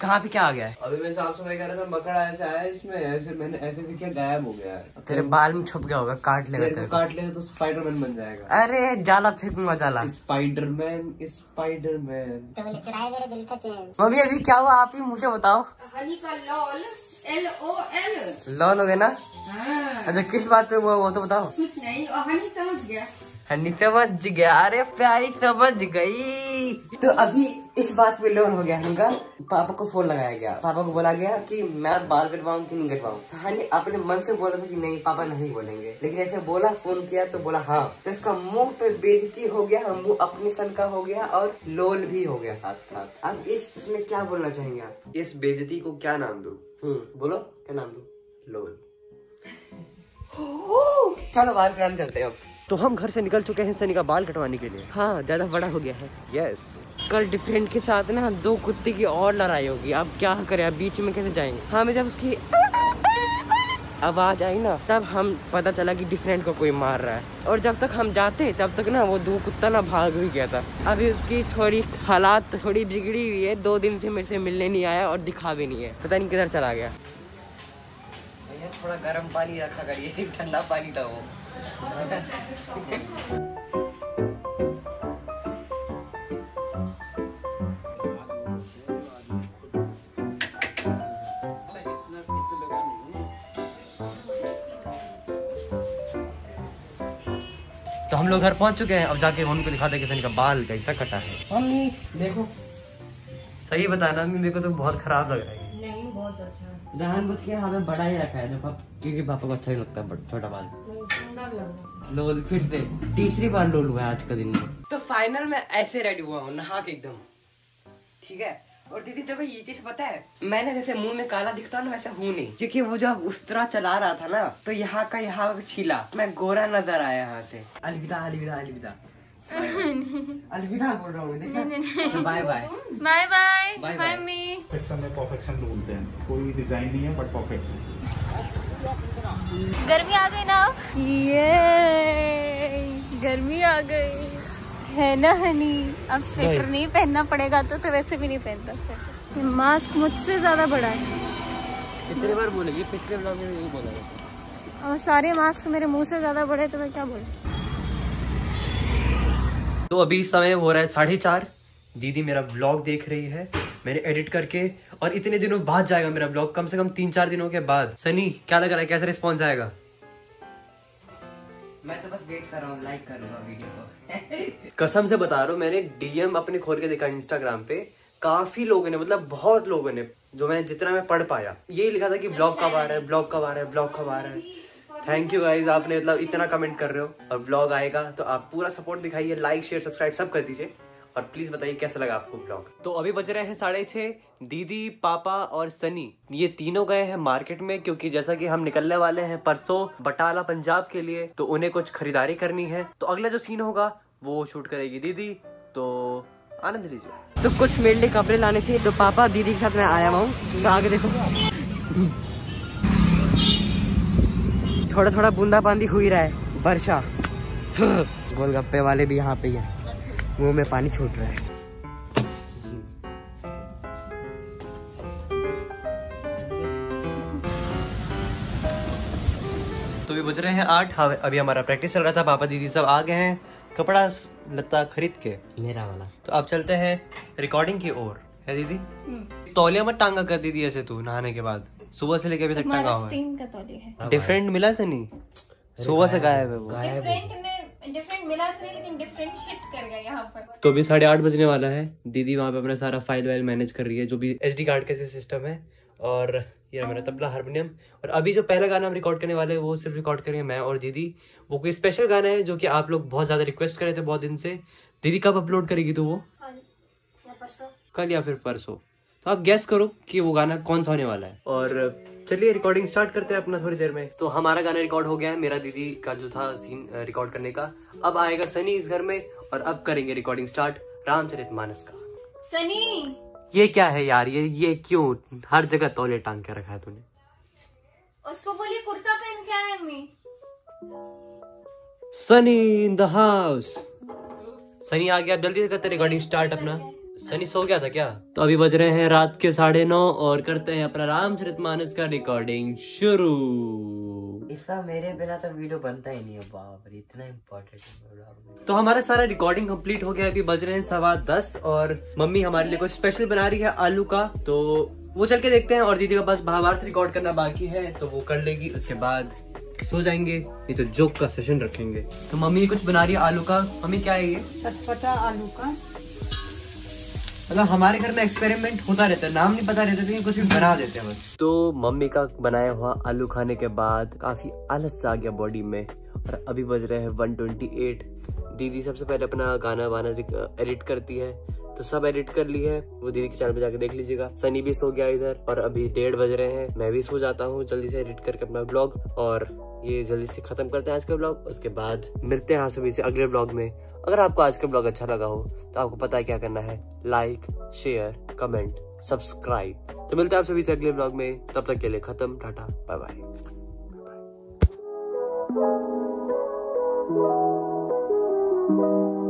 कहाँ पे क्या आ गया है? अभी मैं साफ सफाई कर रहा था, मकड़ा ऐसे आया इसमें, ऐसे मैंने ऐसे से क्या गायब हो गया है। तेरे बाल में छुप गया होगा, काट लेगा तेरे को। काट लेगा तो स्पाइडरमैन बन जाएगा। अरे जाला फेंकूंगा जाला। Spiderman Spiderman. मम्मी अभी क्या हुआ, आप ही मुझे बताओ। हनी का लॉल LOL लॉल हो गया ना? हाँ। अच्छा किस बात पे हुआ वो तो बताओ। कुछ नहीं, और हनी समझ गया। हनी समझ गया, अरे प्यारी समझ गई। तो अभी इस बात पे लोन हो गया हनी का। पापा को फोन लगाया गया, पापा को बोला गया कि मैं बाल कटवाऊं कि नहीं कटवाऊं। तो हनी अपने मन से बोला था कि नहीं पापा नहीं बोलेंगे, लेकिन ऐसे बोला, फोन किया तो बोला हाँ। तो इसका मुंह पे बेइज्जती हो गया, मुंह अपने सन का हो गया और लोल भी हो गया साथ साथ। अब इसमें क्या बोलना चाहेंगे आप? इस बेइज्जती को क्या नाम दूं? बोलो क्या नाम दूं? लोल। चलो बाल कटवाने चलते हैं अब। तो हम घर से निकल चुके हैं सनी का बाल कटवाने के लिए। हाँ ज्यादा बड़ा हो गया है। यस। कल डिफरेंट के साथ ना 2 कुत्ते की और लड़ाई होगी। अब क्या करें, अब बीच में कैसे जाएंगे? हाँ मैं जब उसकी आवाज आई ना तब हम पता चला कि डिफरेंट को कोई मार रहा है। और जब तक हम जाते तब तक ना वो 2 कुत्ता ना भाग भी गया था। अभी उसकी थोड़ी हालात थोड़ी बिगड़ी हुई है, 2 दिन से मेरे से मिलने नहीं आया और दिखा भी नहीं है, पता नहीं किधर चला गया। भैया थोड़ा गर्म पानी रखा करिए, ठंडा पानी था वो। तो हम लोग घर पहुंच चुके हैं, अब जाके मम्मी को दिखाते हैं कि सनी का बाल कैसा कटा है। मम्मी देखो, सही बताना मेरे को तो बहुत खराब लग रहा है। नहीं, बहुत अच्छा है। जानबूझ के हमें बड़ा ही रखा है जो क्योंकि पापा को अच्छा ही लगता है छोटा बाल। सुंदर लग रहा है। लोल फिर से तीसरी बार लोल हुआ है आज का दिन में। तो फाइनल में ऐसे रेडी हुआ हूँ नहा के एकदम, ठीक है। और दीदी देखो ये चीज पता है, मैंने जैसे मुंह में काला दिखता ना वैसा हूँ नहीं, क्योंकि वो जब उस तरह चला रहा था ना तो यहाँ का छीला मैं गोरा नजर आया यहाँ से। अलविदा अलविदा अलविदा अलविदा बोल रहा हूँ, bye bye bye bye bye bye मी। परफेक्शन में परफेक्शन ढूंढते हैं, कोई डिजाइन नहीं है बट परफेक्ट है। गर्मी आ गई ना, ये गर्मी आ गई है ना हनी। अब स्वेटर नहीं पहनना पड़ेगा तो वैसे भी नहीं पहनता स्वेटर। मास्क मुझसे ज्यादा बड़ा है। कितनी बार बोलेगी, पिछले ब्लॉग में यही बोला था। और सारे मास्क मेरे मुंह से ज्यादा बड़े तो मैं क्या बोलूं। तो अभी समय हो रहा है 4:30। दीदी मेरा ब्लॉग देख रही है मैंने एडिट करके, और इतने दिनों बाद जाएगा मेरा ब्लॉग, कम से कम 3-4 दिनों के बाद। सनी क्या लग रहा है, कैसा रिस्पॉन्स आएगा? मैं तो बस वेट कर रहा हूँ, लाइक करूंगा वीडियो को। कसम से बता रहा हूँ, मैंने डीएम अपने खोल के देखा इंस्टाग्राम पे, काफी लोगों ने, मतलब बहुत लोगों ने, जो मैं जितना मैं पढ़ पाया, यही लिखा था कि ब्लॉग कब आ रहा है, ब्लॉग कब आ रहा है, ब्लॉग कब आ रहा है। थैंक यू गाइज, आपने मतलब इतना कमेंट कर रहे हो। और ब्लॉग आएगा तो आप पूरा सपोर्ट दिखाइए, लाइक शेयर सब्सक्राइब सब कर दीजिए, और प्लीज बताइए कैसा लगा आपको ब्लॉग। तो अभी बज रहे हैं 6:30। दीदी, पापा और सनी ये तीनों गए हैं मार्केट में, क्योंकि जैसा कि हम निकलने वाले हैं परसों बटाला पंजाब के लिए, तो उन्हें कुछ खरीदारी करनी है। तो अगला जो सीन होगा वो शूट करेगी दीदी, तो आनंद लीजिए। तो कुछ मेरे लिए कपड़े लाने थे, तो पापा दीदी के साथ मैं आया हूँ। तो आगे देखो थोड़ा थोड़ा बूंदा बांदी हुई रहा है, वर्षा। गोलगप्पे वाले भी यहाँ पे ही है, मुंह में पानी छूट रहा है। तो भी बज रहे हैं 8। अभी हमारा प्रैक्टिस चल रहा था, पापा दीदी सब आ गए हैं कपड़ा लत्ता खरीद के, मेरा वाला। तो अब चलते हैं रिकॉर्डिंग की ओर। है दीदी? तौलिया मत टांगा कर दीदी ऐसे, तू नहाने के बाद सुबह से लेके अभी तक टांगा हुआ है। डिफरेंट मिला सनी, सुबह से गायब है वो। डिफरेंट मिला था लेकिन डिफरेंट शिफ्ट कर गया यहाँ पर। तो अभी 8:30 बजने वाला है। दीदी वहाँ पे अपना सारा फाइल वाइल मैनेज कर रही है, जो भी SD कार्ड का सिस्टम है। और ये मेरा तबला हारमोनियम। और अभी जो पहला गाना हम रिकॉर्ड करने वाले हैं वो सिर्फ रिकॉर्ड करेंगे मैं और दीदी। वो कोई स्पेशल गाना है जो कि आप लोग बहुत ज्यादा रिक्वेस्ट कर रहे थे बहुत दिन से। दीदी कब अपलोड करेगी तो वो? कल या फिर परसों। तो आप गेस करो कि वो गाना कौन सा होने वाला है। और चलिए रिकॉर्डिंग स्टार्ट करते हैं अपना थोड़ी देर में। तो हमारा गाना रिकॉर्ड हो गया है, मेरा दीदी का जो था सीन रिकॉर्ड करने का। अब आएगा सनी इस घर में और अब करेंगे रिकॉर्डिंग स्टार्ट रामचरितमानस का। सनी ये क्या है यार, ये क्यों हर जगह तौलिया टांग के रखा है तूने? उसको बोलिए कुर्ता पहन के आए अम्मी। Sunny in the house. Sunny आ गया, जल्दी से करते रिकॉर्डिंग स्टार्ट अपना। सनी सो गया था क्या? तो अभी बज रहे हैं रात के 9:30 और करते हैं अपना रामचरितमानस का रिकॉर्डिंग शुरू। इसका मेरे बिना तो वीडियो बनता ही नहीं है। बाप रे, इतना इम्पोर्टेंट है। तो हमारा सारा रिकॉर्डिंग कंप्लीट हो गया। अभी बज रहे हैं 10:15 और मम्मी हमारे लिए कुछ स्पेशल बना रही है, आलू का। तो वो चल के देखते हैं। और दीदी का बस महाभारत रिकॉर्ड करना बाकी है, तो वो कर लेगी, उसके बाद सो जाएंगे। नहीं तो जोक का सेशन रखेंगे। तो मम्मी कुछ बना रही है आलू का। मम्मी क्या है ये? चटपटा आलू का। मतलब हमारे घर में एक्सपेरिमेंट होता रहता है, नाम नहीं पता रहता, लेकिन कुछ भी बना देते हैं बस। तो मम्मी का बनाया हुआ आलू खाने के बाद काफी आलस आ गया बॉडी में। और अभी बज रहे हैं 1:28। दीदी सबसे पहले अपना गाना वाना एडिट करती है, तो सब एडिट कर ली है। वो दीदी के चैनल पे जाके देख लीजिएगा। सनी भी सो गया इधर और अभी 1:30 बज रहे हैं। मैं भी सो जाता हूँ जल्दी से एडिट करके अपना ब्लॉग, और ये जल्दी से खत्म करते हैं आज का ब्लॉग। उसके बाद मिलते हैं आप सभी से अगले ब्लॉग में। अगर आपको आज का ब्लॉग अच्छा लगा हो तो आपको पता है क्या करना है, लाइक, शेयर, कमेंट, सब्सक्राइब। तो मिलते हैं आप सभी से अगले ब्लॉग में। तब तक के लिए खत्म, टाटा, बाय बाय।